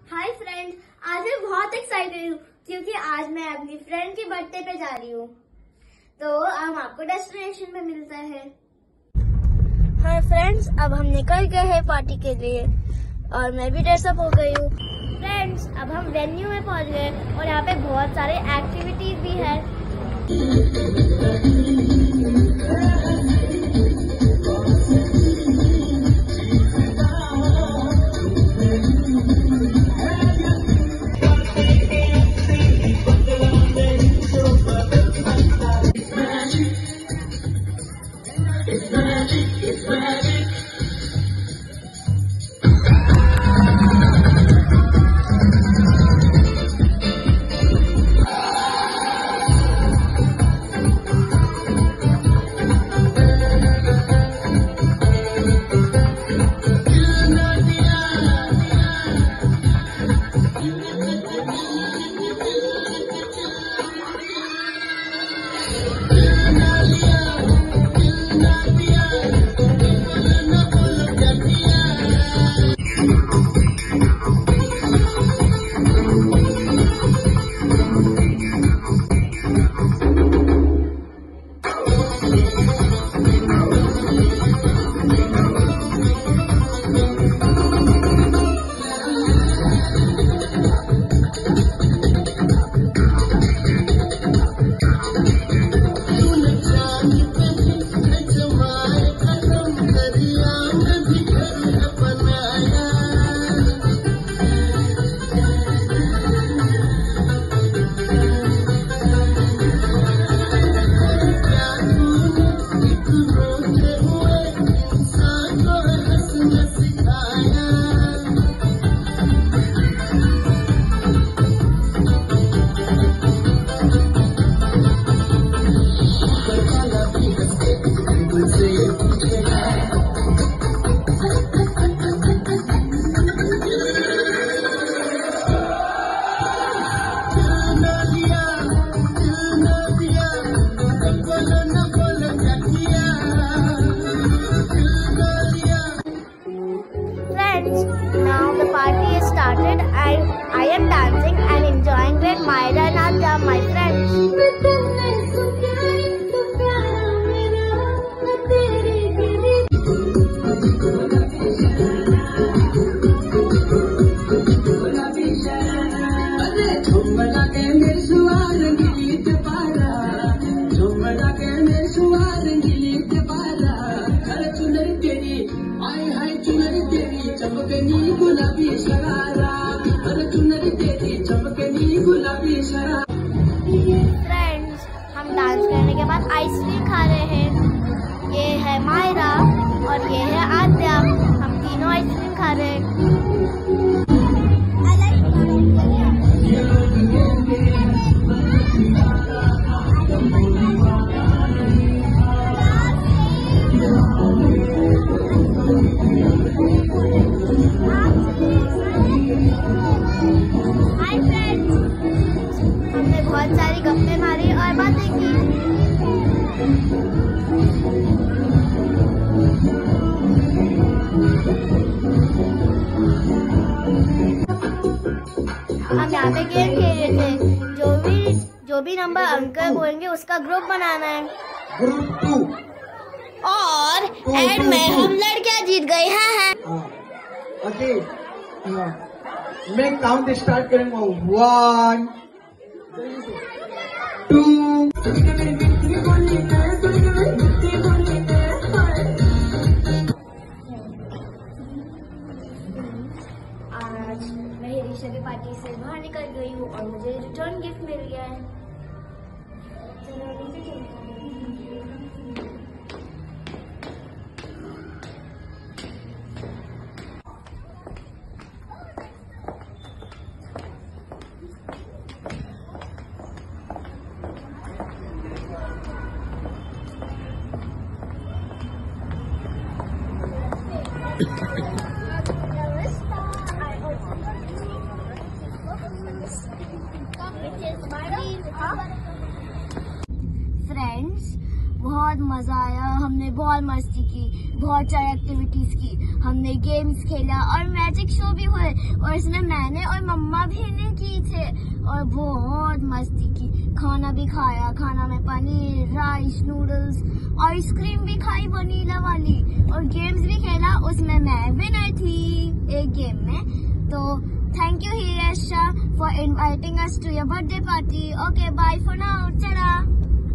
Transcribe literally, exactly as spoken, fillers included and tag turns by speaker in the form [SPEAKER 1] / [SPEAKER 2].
[SPEAKER 1] Hi friends, आज मैं बहुत एक्साइटेड हूँ क्योंकि आज मैं अपनी फ्रेंड की बर्थडे पे जा रही हूँ। तो हम आपको डेस्टिनेशन पे मिलता है। हाय फ्रेंड्स, अब हम निकल गए हैं पार्टी के लिए और मैं भी ड्रेसअप हो गई हूँ। फ्रेंड्स, अब हम वेन्यू में पहुँच गए और यहाँ पे बहुत सारे एक्टिविटीज भी है। Now the party is started and I am dancing and enjoying with Myra and Adya, my friends. Friends, हम डांस करने के बाद आइसक्रीम खा रहे हैं। ये है मायरा और ये है आद्या। हम तीनों आइसक्रीम खा रहे हैं। हमने बहुत सारी गप्पे मारी और बातें की। हम यहाँ पे गेम खेल रहे थे। जो भी जो भी नंबर अंकल बोलेंगे उसका ग्रुप बनाना है।
[SPEAKER 2] Group to.
[SPEAKER 1] और एंड में हम लड़कियां जीत गए हैं।
[SPEAKER 2] ओके, मैं काउंट स्टार्ट करूंगा। One two.
[SPEAKER 1] आज मैं हिरिशा की पार्टी से बाहर निकल गई हूँ और मुझे रिटर्न गिफ्ट मिल गया है। चलो नीचे चलते हैं। फ्रेंड्स, बहुत मजा आया। हमने बहुत मस्ती की, बहुत सारी एक्टिविटीज की, हमने गेम्स खेला और मैजिक शो भी हुए और इसमें मैंने और मम्मा भी ने की थे और बहुत मस्ती की। खाना भी खाया, खाना में पनीर, राइस, नूडल्स, आइसक्रीम भी खाई वनीला वाली और गेम्स भी खेला। उसमें मैं विनर थी एक गेम में। तो thank you Hiresha for inviting us to your birthday party. Okay, bye for now. चला।